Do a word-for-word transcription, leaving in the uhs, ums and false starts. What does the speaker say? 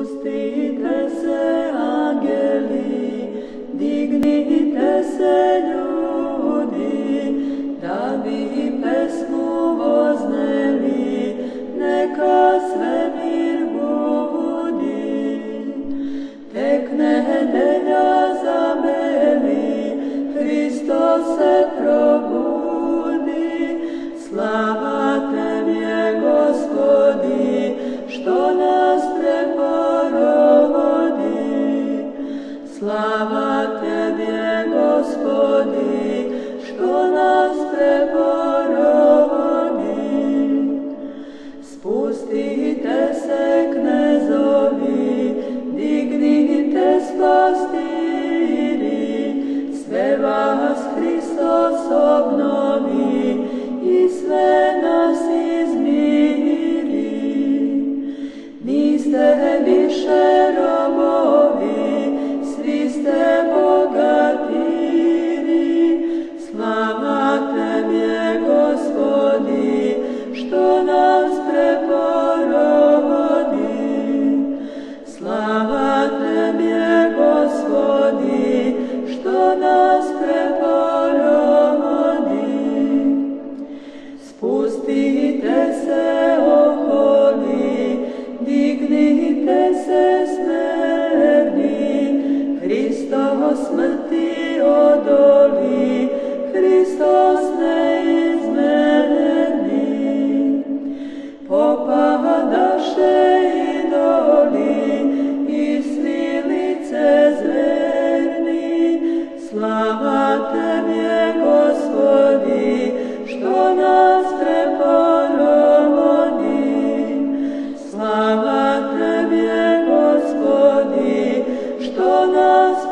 Spustite se, angeli, dignite se, ljudi, da bi pesmu vozneli, neka svemir budi. Tek nedelja zameli, Hristos se probudi. Slava Tebje, Gospodi, što nas preporodi. Slava Tebje, Gospodi, što nas preporodi. Spustite se, knezovi, dignite spastiri, sve vas Hristos obnovi i sve nas izmiri. Niste više robovi, svi ste bogatiri. Slava Tebje, Gospodi, što nas preporodi. Slava Tebje, Gospodi, što nas preporodi. Spustite se, oholi, dignite se, smerni, Hristos smrti odoli, Hristos neizmerni. Popadaše idoli i svi lice zverni. Slava Tebje, Gospodi, što nas preporodi. Slava Tebje, Gospodi, što nas